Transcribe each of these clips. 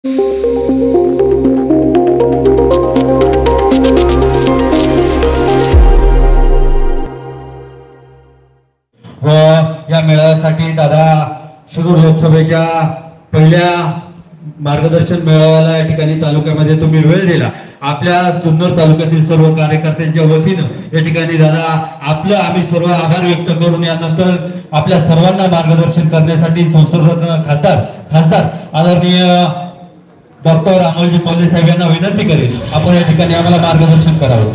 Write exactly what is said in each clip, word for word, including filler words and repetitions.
व या मेळाव्यासाठी दादा शिरूर लोकसभेच्या पहिल्या मार्गदर्शन मेळाव्याला या ठिकाणी तालुक्यामध्ये तुम्ही वेळ दिला. आपल्या जुन्नर तालुक्यातील सर्व कार्यकर्त्यांच्या वतीनं या ठिकाणी दादा आपलं आम्ही सर्व आभार व्यक्त करून यानंतर आपल्या सर्वांना मार्गदर्शन करण्यासाठी संसद खासदार खासदार आदरणीय डॉक्टर अमोलजी कोल्हे साहेब यांना विनंती करेल आपण या ठिकाणी आम्हाला मार्गदर्शन करावं.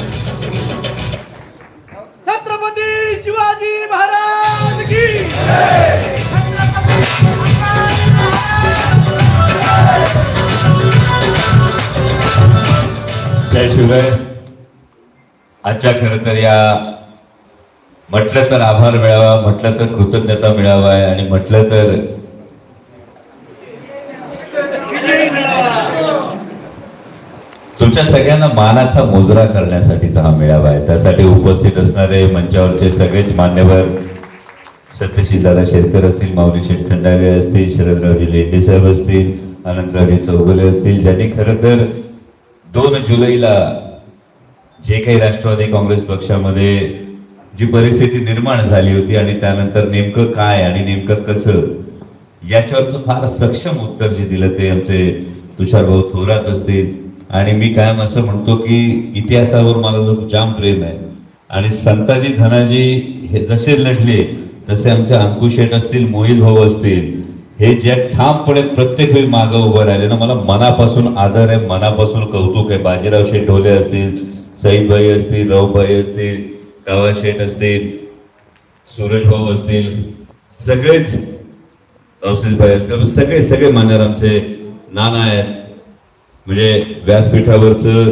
छत्रपती शिवाजी महाराज की जय शिवराय. आजच्या खरं तर या म्हटलं तर आभार मिळावा, म्हटलं तर कृतज्ञता मिळावा आहे आणि म्हटलं तर तुमच्या सगळ्यांना मानाचा मुजरा करण्यासाठीचा हा मेळावा आहे. त्यासाठी उपस्थित असणारे मंचावरचे सगळेच मान्यवर सत्यशील दादा शेरकर असतील, माऊली शेठ खंडागळे असतील, शरदरावजी लेंडे साहेब असतील, अनंतरावजी चौगुले असतील, ज्यांनी खरं तर दोन जुलैला जे काही राष्ट्रवादी काँग्रेस पक्षामध्ये जी परिस्थिती निर्माण झाली होती आणि त्यानंतर नेमकं काय आणि नेमकं कसं याच्यावरचं फार सक्षम उत्तर जे दिलं ते आमचे तुषारभाऊ थोरात असतील. आणि मी कायम असं म्हणतो की इतिहासावर मला जो जाम प्रेम आहे आणि संताजी धनाजी हे जसे लढले तसे आमचे अंकुश शेठ असतील, मोहित भाऊ असतील, हे जे ठामपणे प्रत्येक वेळी मागं उभं राहिले ना, मला मनापासून आदर आहे, मनापासून कौतुक आहे. बाजीराव शेठ ढोले असतील, सईदभाई असतील, रावभाई असतील, कावा शेठ असतील, सूरज भाऊ असतील, सगळेच तौसीफभाई असतील, सगळे सगळे मान्यवर आमचे नाना आहेत. म्हणजे व्यासपीठावरचं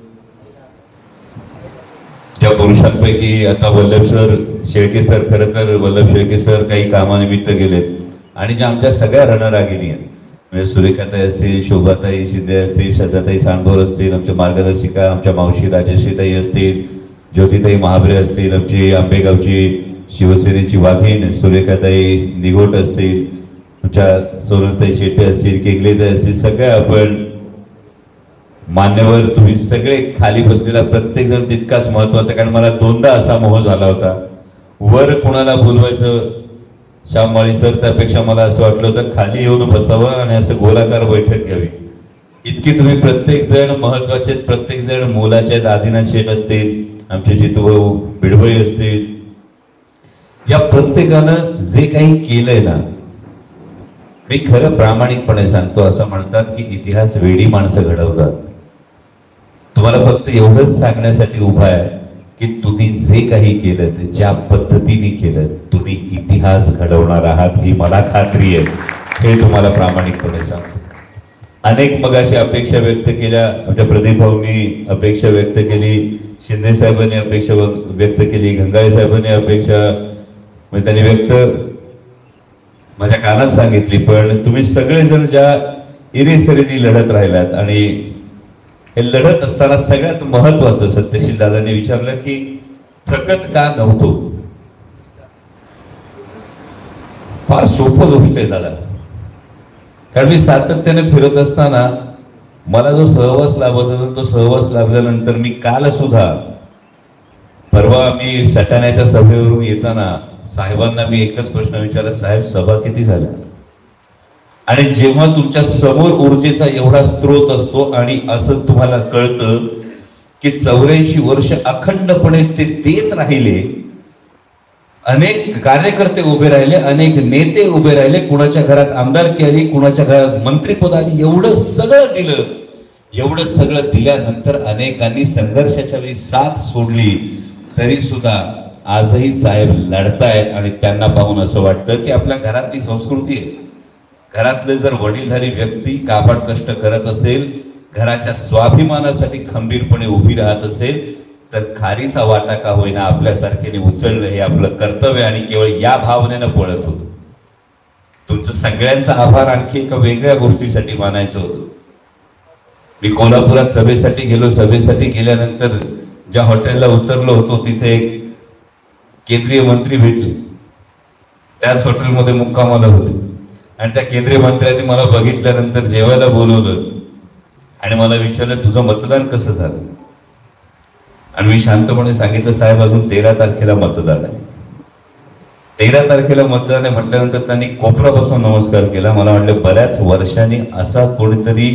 त्या पुरुषांपैकी आता वल्लभ सर शेळके सर, खरं तर वल्लभ शेळके सर काही कामानिमित्त गेलेत आणि ज्या आमच्या सगळ्या रणरागिणी आहेत म्हणजे सुरेखाताई असतील, शोभाताई शिंदे असतील, श्रद्धाताई सांडभोर असतील, आमच्या मार्गदर्शिका आमच्या मावशी राजश्रीताई असतील, ज्योतिताई महाबरे असतील, आमची आंबेगावची शिवसेनेची वाघीण सुरेखाताई निगोट असतील, आमच्या सोनलताई शेट्टे असतील, केगलेताई असतील, सगळ्या आपण मान्यवर तुम्ही सगळे खाली बसलेला प्रत्येक जण तितकाच महत्वाचा. कारण मला दोनदा असा मोह झाला होता वर कोणाला बोलवायचं श्याममाळी सर, त्यापेक्षा मला असं वाटलं होतं खाली येऊन बसावं आणि असं गोलाकार बैठक घ्यावी. इतकी तुम्ही प्रत्येक जण महत्वाचे, प्रत्येक जण मोलाचे आहेत. आदिनाथ शेठ असतील, आमचे जितूभाऊ बिडभई असतील, या प्रत्येकानं जे काही केलंय ना, मी खरं प्रामाणिकपणे सांगतो. असं म्हणतात की इतिहास वेडी माणसं घडवतात. तुम्हाला फक्त एवढंच सांगण्यासाठी उभा आहे की तुम्ही जे काही केलं ते ज्या पद्धतीने केलं तुम्ही इतिहास घडवणार आहात ही मला खात्री आहे. हे तुम्हाला प्रामाणिकपणे सांगतो. अनेक मगाशी अपेक्षा व्यक्त केल्या, आमच्या प्रदीप भाऊंनी अपेक्षा व्यक्त केली, शिंदे साहेबांनी अपेक्षा व्यक्त केली, गंगाळे साहेबांनी अपेक्षा म्हणजे त्यांनी व्यक्त माझ्या कानात सांगितली. पण तुम्ही सगळेजण ज्या इरेसरीने लढत राहिलात आणि हे लढत असताना सगळ्यात महत्वाचं सत्यशील दादांनी विचारलं की थकत का नव्हतो. फार सोपं गोष्ट आहे दादा, कारण मी सातत्याने फिरत असताना मला जो सहवास लाभत होता तो सहवास लाभल्यानंतर मी काल सुद्धा परवा मी सटाण्याच्या सभेवरून येताना साहेबांना मी एकच प्रश्न विचारला, साहेब सभा किती झाल्या? आणि जेव्हा तुमच्या समोर ऊर्जेचा एवढा स्रोत असतो आणि असं तुम्हाला कळतं की चौऱ्याऐंशी वर्ष अखंडपणे ते देत राहिले, अनेक कार्यकर्ते उभे राहिले, अनेक नेते उभे राहिले, कुणाच्या घरात आमदारकी आली, कुणाच्या घरात मंत्रिपद आली, एवढं सगळं दिलं. एवढं सगळं दिल्यानंतर अनेकांनी संघर्षाच्या वेळी साथ सोडली, तरी सुद्धा आजही साहेब लढतायत आणि त्यांना पाहून असं वाटतं की आपल्या घरातली संस्कृती आहे. घरातले जर वडीलधारी व्यक्ती काबाड कष्ट करत असेल, घराच्या स्वाभिमानासाठी खंबीरपणे उभी राहत असेल, तर खारीचा वाटा का होईना आपल्यासारख्याने उचलणं हे आपलं कर्तव्य आणि केवळ या भावनेनं पळत होतो. तुमचं सगळ्यांचा आभार आणखी एका वेगळ्या गोष्टीसाठी मानायचं होतं. मी कोल्हापुरात सभेसाठी गेलो. सभेसाठी गेल्यानंतर ज्या हॉटेलला उतरलो होतो तिथे एक केंद्रीय मंत्री भेटले, त्याच हॉटेलमध्ये मुक्कामाला होते आणि त्या केंद्रीय मंत्र्यांनी मला बघितल्यानंतर जेवायला बोलवलं आणि मला विचारलं तुझं मतदान कसं झालं. आणि मी शांतपणे सांगितलं साहेब अजून तेरा तारखेला मतदान आहे. तेरा तारखेला मतदान आहे म्हटल्यानंतर त्यांनी कोपरापासून नमस्कार केला. मला वाटलं बऱ्याच वर्षांनी असा कोणीतरी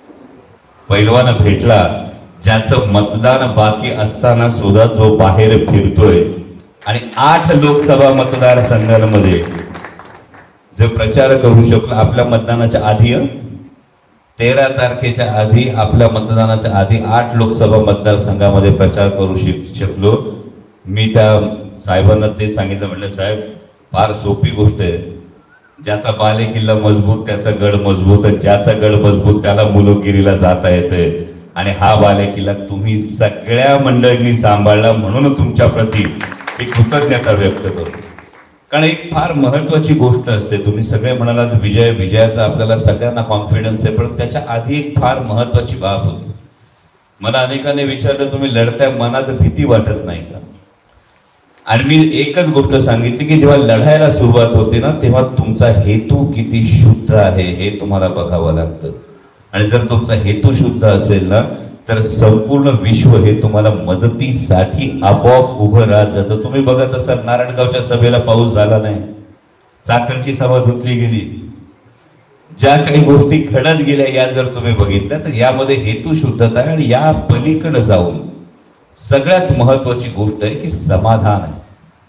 पैलवान भेटला ज्याचं मतदान बाकी असताना सुद्धा जो बाहेर फिरतोय आणि आठ लोकसभा मतदारसंघांमध्ये जो प्रचार करू शकलो. आपल्या मतदानाच्या आधी तेरा तारखेच्या आधी आपल्या मतदानाच्या आधी आठ लोकसभा मतदारसंघामध्ये प्रचार करू शकलो. मी त्या साहेबांना ते सांगितलं, म्हटलं साहेब फार सोपी गोष्ट आहे. ज्याचा बाले किल्ला मजबूत त्याचा गड मजबूत, ज्याचा गड मजबूत त्याला मुलुकगिरीला जाता येते. आणि हा बाले किल्ला तुम्ही सगळ्या मंडळींनी सांभाळला म्हणून तुमच्या प्रती मी कृतज्ञता व्यक्त करतो. कारण एक फार महत्वाची गोष्ट असते. तुम्ही सगळे म्हणालात विजय विजयाचा आपल्याला सगळ्यांना कॉन्फिडन्स आहे, पण त्याच्या आधी एक फार महत्वाची बाब होती. मला अनेकांनी विचारलं तुम्ही लढत्या मनात भीती वाटत नाही का. आणि मी एकच गोष्ट सांगितली की जेव्हा लढायला सुरुवात होते ना तेव्हा तुमचा हेतू किती शुद्ध आहे हे तुम्हाला बघावं लागतं. आणि जर तुमचा हेतू शुद्ध असेल ना तर संपूर्ण विश्व हे तुम्हाला मदतीसाठी आपोआप उभं राहत जातं. तुम्ही बघत असाल नारायणगावच्या सभेला पाऊस झाला नाही, चाकणची सभा धुतली गेली, ज्या काही गोष्टी घडत गेल्या या जर तुम्ही बघितल्या तर यामध्ये हेतू शुद्धता आहे. आणि या पलीकडे जाऊन सगळ्यात महत्वाची गोष्ट आहे की समाधान आहे.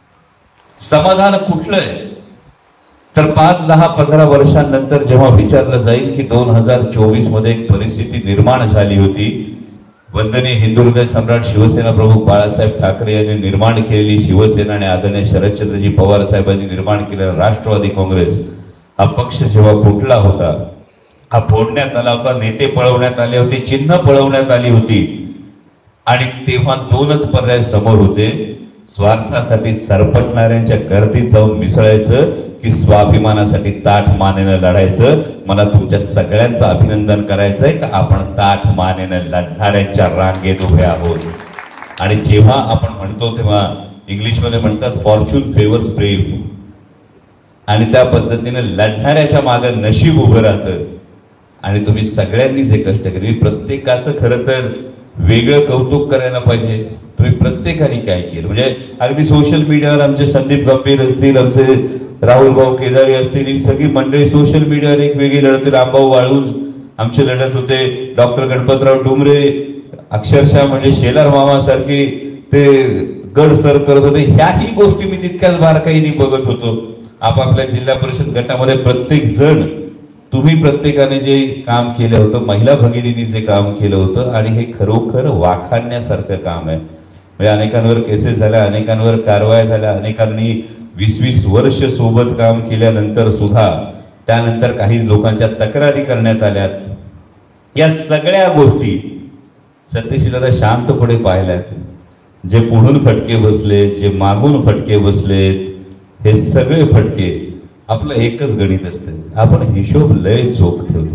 समाधान कुठलं आहे तर पाच दहा पंधरा वर्षांनंतर जेव्हा विचारलं जाईल की दोन हजार चोवीस मध्ये एक परिस्थिती निर्माण झाली होती, वंदनीय हिंदू हृदय सम्राट शिवसेना प्रमुख बाळासाहेब ठाकरे यांनी निर्माण केलेली शिवसेना आणि आदरणीय शरदचंद्रजी पवार साहेबांनी निर्माण केलेला राष्ट्रवादी काँग्रेस हा पक्ष जेव्हा फुटला होता, हा फोडण्यात आला होता, नेते पळवण्यात आले होते, चिन्ह पळवण्यात आली होती. आणि तेव्हा दोनच पर्याय समोर होते, स्वार्थासाठी सरपटणाऱ्यांच्या गर्दीत जाऊन मिसळायचं की स्वाभिमानासाठी ताठ मानेनं लढायचं. मला तुमच्या सगळ्यांचं अभिनंदन करायचंय का आपण ताठ मानेनं लढणाऱ्यांच्या रांगेत उभे आहोत. आणि जेव्हा आपण म्हणतो तेव्हा इंग्लिशमध्ये म्हणतात फॉर्च्यून फेवर्स ब्रेव्ह, आणि त्या पद्धतीने लढणाऱ्याच्या मागे नशीब उभं राहतं. आणि तुम्ही सगळ्यांनी जे कष्ट केले, प्रत्येकाचं खरं तर वेगळं कौतुक करायला पाहिजे. तुम्ही प्रत्येकाने काय केलं, म्हणजे अगदी सोशल मीडियावर आमचे संदीप गंभीर असतील, आमचे राहुल भाऊ केदारी असतील, ही सगळी मंडळी सोशल मीडियावर एक वेगळी लढत, रामभाऊ वाळूज आमचे लढत होते, डॉक्टर गणपतराव डुमरे अक्षरशः म्हणजे शेलार मामा सारखी ते गड सर करत होते. ह्याही गोष्टी मी तितक्याच बारकाईने बघत होतो. आपापल्या जिल्हा परिषद गटामध्ये प्रत्येक जण तुम्ही प्रत्येकाने जे काम केलं होतं, महिला भगिनींनी जे काम केलं होतं, आणि हे खरोखर वाखाणण्यासारखं काम आहे. म्हणजे अनेकांवर केसेस झाल्या, अनेकांवर कारवाया झाल्या, अनेकांनी वीस वीस वर्ष सोबत काम केल्यानंतर सुद्धा त्यानंतर काही लोकांच्या तक्रारी करण्यात आल्यात. या सगळ्या गोष्टी सत्यशील दादा शांतपणे पाहिल्यात. जे पुढून फटके बसले, जे मागून फटके बसलेत, हे सगळे फटके आपलं एकच गणित असतं, आपण हिशोब लय चोख ठेवतो.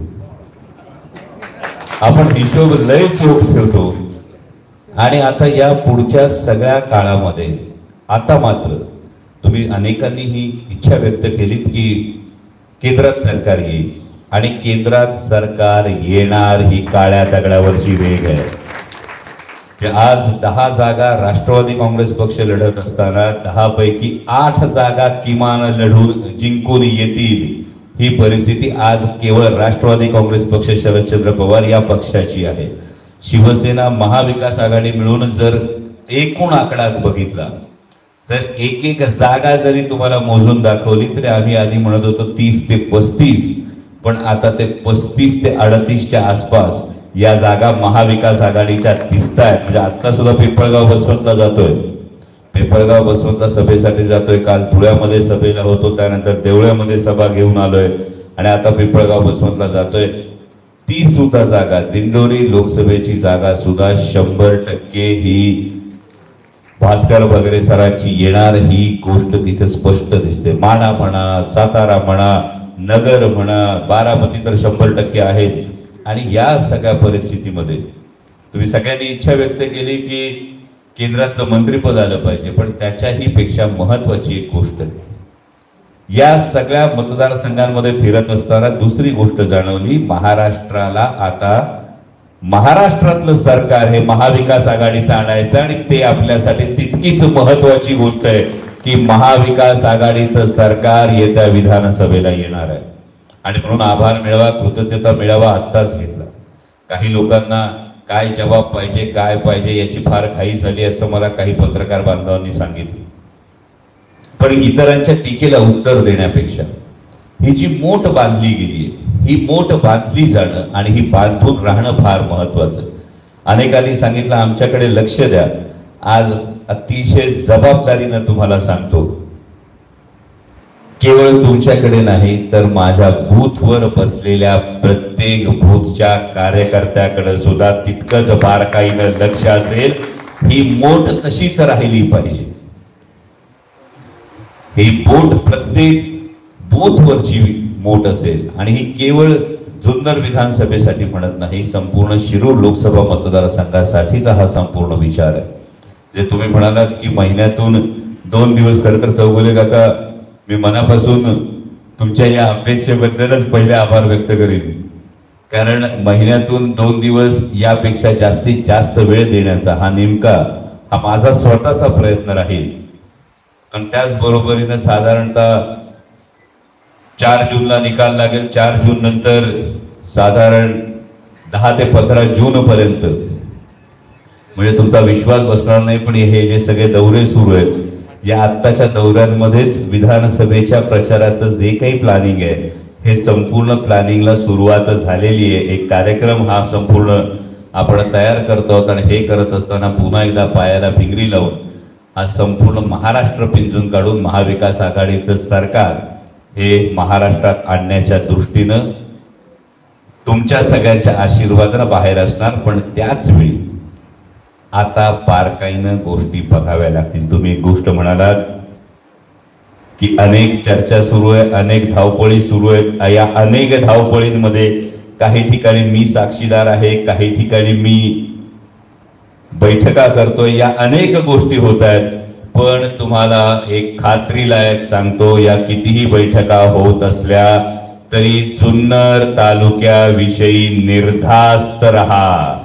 आपण हिशोब लय चोख ठेवतो. आणि आता या पुढच्या सगळ्या काळामध्ये आता मात्र तुम्ही अनेकांनी ही इच्छा व्यक्त केलीत की केंद्रात सरकार येईल, आणि केंद्रात सरकार येणार ही काळ्या दगडावरची रेघ आहे. की आज दहा जागा राष्ट्रवादी काँग्रेस पक्ष लढत असताना दहा पैकी आठ जागा किमान लढून जिंकून येतील ही परिस्थिती आज केवळ राष्ट्रवादी काँग्रेस पक्ष शरदचंद्र पवार या पक्षाची आहे. शिवसेना महाविकास आघाडी मिळून जर एकूण आकडा बघितला तर एक एक जागा जरी तुम्हाला मोजून दाखवली तरी आम्ही आधी म्हणत होतो तीस ते पस्तीस, पण आता ते पस्तीस ते अडतीसच्या आसपास या जागा महाविकास आघाडीच्या दिसत आहेत. म्हणजे आता सुद्धा पिंपळगाव बसवंतला जातोय, पिंपळगाव बसवंतला सभेसाठी जातोय, काल धुळ्यामध्ये सभेला होतो, त्यानंतर देवळ्यामध्ये सभा घेऊन आलोय, आणि आता पिंपळगाव बसवंतला जातोय. ती सुद्धा जागा, दिंडोरी लोकसभेची जागा सुद्धा शंभर टक्के ही भास्कर भगरे सरांची येणार ही गोष्ट तिथे स्पष्ट दिसते. माढा म्हणा, सातारा म्हणा, नगर म्हणा, बारामती तर शंभर टक्के आहेच. आणि या सगळ्या परिस्थितीमध्ये तुम्ही सगळ्यांनी इच्छा व्यक्त केली की केंद्रातलं मंत्रिपद आलं पाहिजे, पण त्याच्याही पेक्षा महत्वाची एक गोष्ट आहे या सगळ्या मतदारसंघांमध्ये फिरत असताना दुसरी गोष्ट जाणवली, महाराष्ट्राला आता महाराष्ट्रातलं सरकार हे महाविकास आघाडीचं आणायचं आणि ते आपल्यासाठी तितकीच महत्वाची गोष्ट आहे की महाविकास आघाडीचं सरकार येत्या विधानसभेला येणार आहे. आणि म्हणून आभार मेळावा, कृतज्ञता मेळावा आत्ताच घेतला. काही लोकांना काय जबाब पाहिजे, काय पाहिजे याची फार घाई झाली असं मला काही पत्रकार बांधवांनी सांगितलं. पण इतरांच्या टीकेला उत्तर देण्यापेक्षा ही जी मोठ बांधली गेली आहे, ही मोठ बांधली जाणं आणि ही बांधून राहणं फार महत्वाचं. अनेकांनी सांगितलं आमच्याकडे लक्ष द्या. आज अतिशय जबाबदारीनं तुम्हाला सांगतो, केवळ तुमच्याकडे नाही तर माझ्या बूथवर बसलेल्या प्रत्येक बूथच्या कार्यकर्त्याकडे सुद्धा तितकंच बारकाईनं लक्ष असेल. ही मोठ तशीच राहिली पाहिजे. ही बोट प्रत्येक बूथवरची मोठ असेल आणि ही केवळ जुन्नर विधानसभेसाठी म्हणत नाही, संपूर्ण शिरूर लोकसभा मतदारसंघासाठीचा हा संपूर्ण विचार आहे. जे तुम्ही म्हणालात की महिन्यातून दोन दिवस, खरं तर चौगुले काका मी मनापासून तुमच्या या अपेक्षेबद्दलच पहिले आभार व्यक्त करीन. कारण महिन्यातून दोन दिवस यापेक्षा जास्तीत जास्त वेळ देण्याचा हा नेमका हा माझा स्वतःचा प्रयत्न राहील. पण त्याचबरोबरीनं साधारणतः चार जूनला निकाल लागेल. चार जून नंतर साधारण दहा ते पंधरा जून पर्यंत, म्हणजे तुमचा विश्वास बसणार नाही, पण हे जे सगळे दौरे सुरू आहेत या आत्ताच्या दौऱ्यांमध्येच विधानसभेच्या प्रचाराचं जे काही प्लॅनिंग आहे हे संपूर्ण प्लॅनिंगला सुरुवात झालेली आहे. एक कार्यक्रम हा संपूर्ण आपण तयार करतो आहोत आणि हे करत असताना पुन्हा एकदा पायाला भिंगरी लावून हा संपूर्ण महाराष्ट्र पिंजून काढून महाविकास आघाडीचं सरकार हे महाराष्ट्रात आणण्याच्या दृष्टीनं तुमच्या सगळ्यांच्या आशीर्वादानं बाहेर असणार. पण त्याच वेळी आता बारकाईनं गोष्टी बघाव्या लागतील. तुम्ही एक गोष्ट म्हणालात की अनेक चर्चा सुरू आहे, अनेक धावपळी सुरू आहेत. या अनेक धावपळींमध्ये काही ठिकाणी मी साक्षीदार आहे, काही ठिकाणी मी बैठका करतोय, या अनेक गोष्टी होत आहेत. पण तुम्हाला एक खात्रीलायक सांगतो, या कितीही बैठका होत असल्या तरी जुन्नर तालुक्याविषयी निर्धास्त रहा.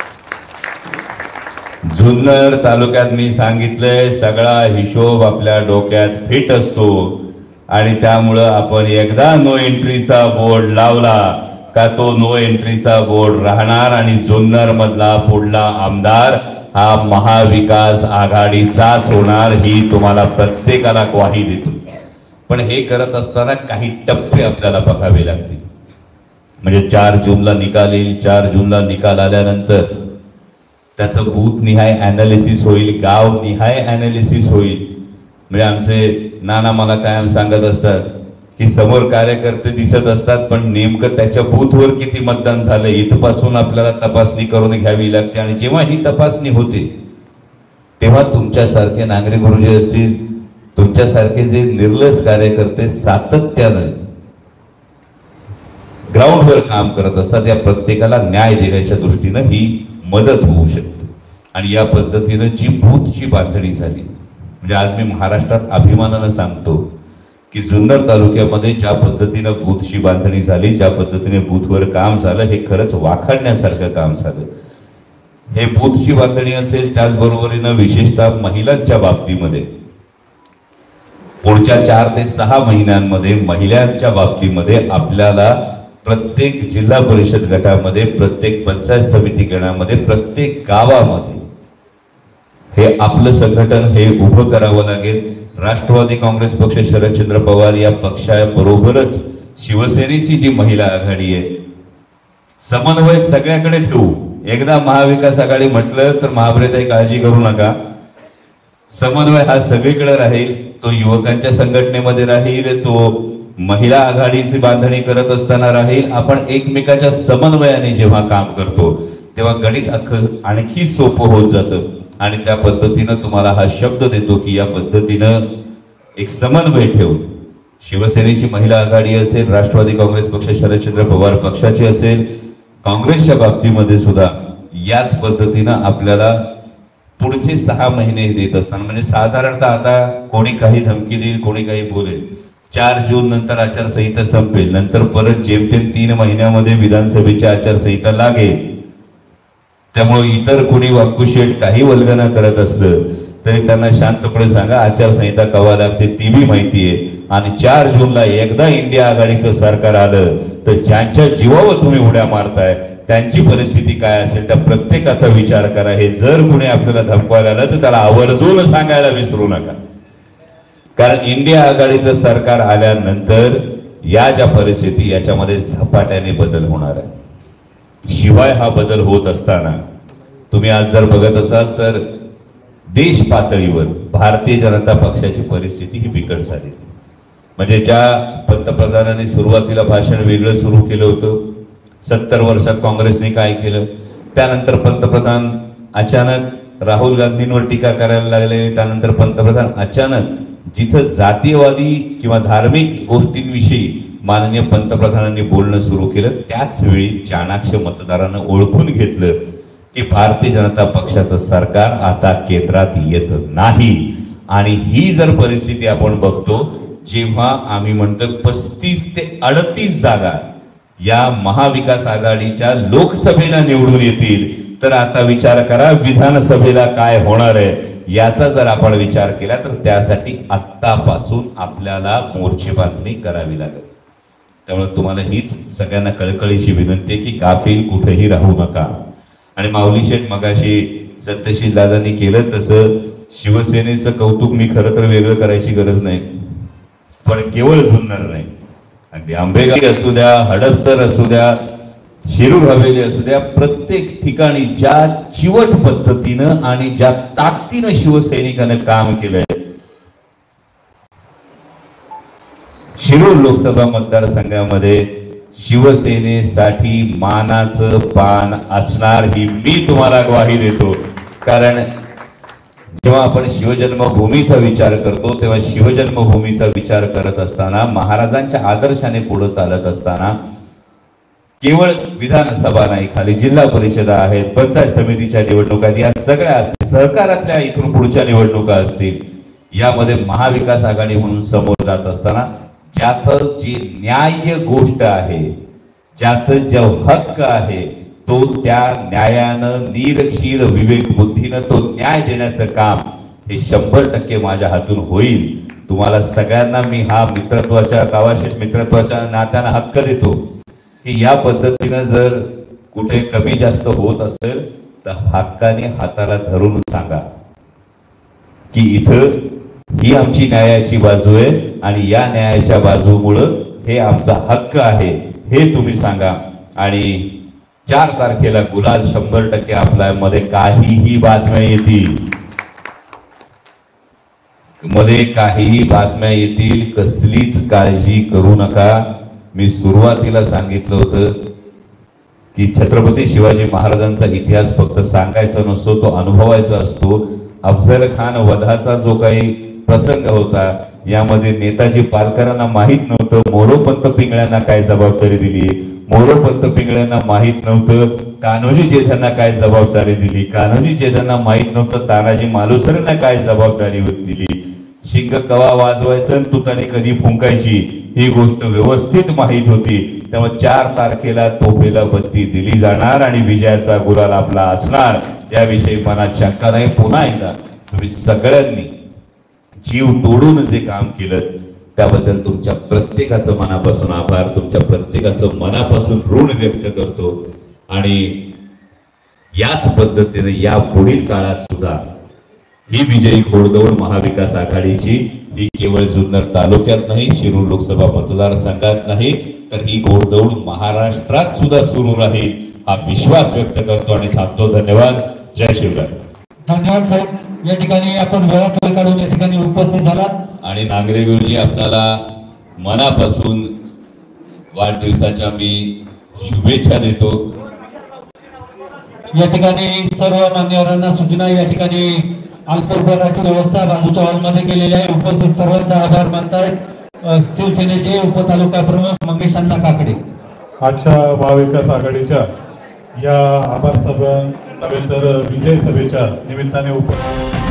जुन्नर तालुक्यात मी सांगितलंय सगळा हिशोब आपल्या डोक्यात फिट असतो आणि त्यामुळं आपण एकदा नो एंट्रीचा बोर्ड लावला का तो नो एंट्रीचा बोर्ड राहणार आणि जुन्नर मधला पुढला आमदार हा महाविकास आघाडीचाच होणार, ही तुम्हाला प्रत्येकाला ग्वाही देतो. पण हे करत असताना काही टप्पे आपल्याला बघावे लागतील. म्हणजे चार जूनला निकाल येईल. चार जूनला निकाल आल्यानंतर त्याचं बूथ निहाय ॲनालिसिस होईल, गाव निहाय ॲनालिसिस होईल. म्हणजे आमचे नाना मला कायम सांगत असतात की समोर कार्यकर्ते दिसत असतात पण नेमकं त्याच्या बूथवर किती मतदान झालं इथपासून आपल्याला तपासणी करून घ्यावी लागते. आणि जेव्हा ही तपासणी होते तेव्हा तुमच्यासारखे नागरिक गुरुजी असतील, तुमच्यासारखे जे निर्लस कार्यकर्ते सातत्यानं ग्राउंडवर काम करत असतात, या प्रत्येकाला न्याय देण्याच्या दृष्टीनं ही मदत होऊ शकते. आणि या पद्धतीनं जी बूथची बांधणी झाली, म्हणजे आज मी महाराष्ट्रात अभिमानानं सांगतो की जुन्नर तालुक्यामध्ये ज्या पद्धतीनं बूथची बांधणी झाली, ज्या पद्धतीने बूथवर काम झालं, हे खरंच वाखाणण्यासारखं काम झालं. हे बूथची बांधणी असेल, त्याचबरोबरीनं विशेषतः महिलांच्या बाबतीमध्ये पुढच्या चार ते सहा महिन्यांमध्ये महिलांच्या बाबतीमध्ये आपल्याला प्रत्येक जिल्हा परिषद गटामध्ये, प्रत्येक पंचायत समिती गणामध्ये, प्रत्येक गावामध्ये हे आपलं संघटन हे उभं करावं लागेल. राष्ट्रवादी काँग्रेस पक्ष, शरदचंद्र पवार या पक्षाबरोबरच शिवसेनेची जी महिला आघाडी आहे, समन्वय सगळ्याकडे ठेवू. एकदा महाविकास आघाडी म्हटलं तर महाभ्रेताई काळजी करू नका, समन्वय हा सगळीकडे राहील. तो युवकांच्या संघटनेमध्ये राहील, तो महिला आघाडीची बांधणी करत असताना राहील. आपण एकमेकाच्या समन्वयाने जेव्हा काम करतो तेव्हा गणित अख्खं आणखी सोपं होत जातं. आणि त्या पद्धतीनं तुम्हाला हा शब्द देतो की या पद्धतीनं एक समन्वय ठेवून शिवसेनेची महिला आघाडी असेल, राष्ट्रवादी काँग्रेस पक्ष, शरदचंद्र पवार पक्षाची असेल, काँग्रेसच्या बाबतीमध्ये सुद्धा याच पद्धतीनं आपल्याला पुढचे सहा महिने देत असताना, म्हणजे साधारणतः आता कोणी काही धमकी देईल, कोणी काही बोलेल, चार जून नंतर आचारसंहिता संपेल, नंतर परत जेमतेम तीन महिन्यामध्ये विधानसभेची आचारसंहिता लागेल. त्यामुळे इतर कोणी वाक्कुशेट काही वल्गना करत असलं तरी त्यांना शांतपणे सांगा आचारसंहिता कवा लागते ती बी माहिती आहे. आणि चार जूनला एकदा इंडिया आघाडीचं सरकार आलं तर ज्यांच्या जीवावर तुम्ही उड्या मारताय त्यांची परिस्थिती काय असेल त्या प्रत्येकाचा विचार करा. हे जर कोणी आपल्याला धमकवायला आलं तर त्याला आवर्जून सांगायला विसरू नका. कारण इंडिया आघाडीचं सरकार आल्यानंतर या ज्या परिस्थिती याच्यामध्ये झपाट्याने बदल होणार आहे. शिवाय हा बदल होत असताना तुम्ही आज जर बघत असाल तर देश पातळीवर भारतीय जनता पक्षाची परिस्थिती ही बिकट झाली. म्हणजे ज्या पंतप्रधानांनी सुरुवातीला भाषण वेगळं सुरू केलं होतं, सत्तर वर्षात काँग्रेसने काय केलं, त्यानंतर पंतप्रधान अचानक राहुल गांधींवर टीका करायला लागले, त्यानंतर पंतप्रधान अचानक जिथं जातीयवादी किंवा धार्मिक गोष्टींविषयी माननीय पंतप्रधानांनी बोलणं सुरू केलं, त्याच वेळी चाणाक्ष मतदारांना ओळखून घेतलं की भारतीय जनता पक्षाचं सरकार आता केंद्रात येत नाही. आणि ही जर परिस्थिती आपण बघतो, जेव्हा आम्ही म्हणतो पस्तीस ते अडतीस जागा या महाविकास आघाडीच्या लोकसभेला निवडून येतील, तर आता विचार करा विधानसभेला काय होणार आहे. याचा जर आपण विचार केला तर त्यासाठी आत्तापासून आपल्याला मोर्चे बांधणी करावी लागेल. त्यामुळे तुम्हाला हीच सगळ्यांना कळकळीची विनंती आहे की गाफील कुठेही राहू नका. आणि माऊली शेठ मगाशी सत्यशील दादांनी केलं तसं शिवसेनेचं कौतुक मी खरं तर वेगळं करायची गरज नाही, पण केवळ जुन्नर नाही, अगदी आंबेगाव असू द्या, हडपसर असू द्या, शिरूर हवेली असू द्या, प्रत्येक ठिकाणी ज्या चिवट पद्धतीनं आणि ज्या ताकदीनं शिवसैनिकांनी काम केलंय. शिरूर लोकसभा मतदारसंघामध्ये शिवसेनेसाठी मानाचं पान असणार ही मी तुम्हाला ग्वाही देतो. कारण जेव्हा आपण शिवजन्मभूमीचा विचार करतो तेव्हा शिवजन्मभूमीचा विचार करत असताना, महाराजांच्या आदर्शाने पुढे चालत असताना केवळ विधानसभा नाही, खाली जिल्हा परिषदा आहेत, पंचायत समितीच्या निवडणुका आहेत, या सगळ्या असतील, सहकारातल्या इथून पुढच्या निवडणुका असतील, यामध्ये महाविकास आघाडी म्हणून समोर जात असताना ज्याचं जी न्याय्य गोष्ट आहे, ज्याचं जो हक्क आहे, तो त्या न्यायानं नीरक्षीर विवेक बुद्धीनं तो न्याय देण्याचं काम हे शंभर टक्के माझ्या हातून होईल. तुम्हाला सगळ्यांना मी हा मित्रत्वाच्या गावाशेठ मित्रत्वाच्या नात्यानं हक्क देतो की या पद्धतीनं जर कुठे कमी जास्त होत असेल तर हक्काने हाताला धरून सांगा की इथं ही आमची न्यायाची बाजू आहे आणि या न्यायाच्या बाजूमुळं हे आमचा हक्क आहे हे तुम्ही सांगा. आणि चार तारखेला गुलाल शंभर टक्के आपल्या मध्ये काहीही बातम्या येतील, मध्ये काहीही बातम्या येतील, कसलीच काळजी करू नका. मी सुरुवातीला सांगितलं होतं की छत्रपती शिवाजी महाराजांचा इतिहास फक्त सांगायचा नसतो, तो अनुभवायचा असतो. अफजल खान वधाचा जो काही प्रसंग होता यामध्ये नेताजी पालकरांना माहित नव्हतं मोरोपंत पिंगळ्यांना काय जबाबदारी दिली, मोरोपंत पिंगळ्यांना माहित नव्हतं कान्होजी जेठांना काय जबाबदारी दिली, कान्होजी जेठांना माहित नव्हतं तानाजी मालुसरेंना काय जबाबदारी दिली, शिंग कवा वाजवायचं आणि तुतारी कधी फुंकायची ही गोष्ट व्यवस्थित माहित होती. त्यामुळे चार तारखेला तोफेला बत्ती दिली जाणार आणि विजयाचा गुलाल आपला असणार याविषयी मनात शंका नाही. पुन्हा एकदा तुम्ही सगळ्यांनी जीव तोडून जे काम केलं त्याबद्दल तुमच्या प्रत्येकाचं मनापासून आभार, तुमच्या प्रत्येकाचं मनापासून ऋण व्यक्त करतो. आणि याच पद्धतीने या पुढील काळात सुद्धा ही विजयी घोडदौड महाविकास आघाडीची ही केवळ जुन्नर तालुक्यात नाही, शिरूर लोकसभा मतदारसंघात नाही, तर ही घोडदौड महाराष्ट्रात सुद्धा सुरू राहील हा विश्वास व्यक्त करतो आणि थांबतो. धन्यवाद. जय शिवराय. धन्यवाद साहेब. या ठिकाणी आपण वेळात वेळ काढून या ठिकाणी उपस्थित झालात आणि नांगरे गुरुजी आपल्याला मनापासून वाढदिवसाच्या मी शुभेच्छा देतो. या ठिकाणी सर्व मान्यवरांना सूचना, या ठिकाणी अल्पोपहाराची व्यवस्था बाजूच्या हॉलमध्ये केलेली आहे. उपस्थित सर्वांचा आभार मानतायत शिवसेनेचे उपतालुका प्रमुख मंगेश अण्णा काकडे. आजच्या महाविकास आघाडीच्या या आभार सभा नव्हे तर विजय सभेच्या निमित्ताने उप